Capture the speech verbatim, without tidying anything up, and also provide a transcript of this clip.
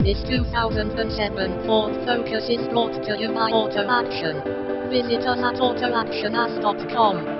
This two thousand seven Ford Focus is brought to you by Auto Action. Visit us at auto action us dot com.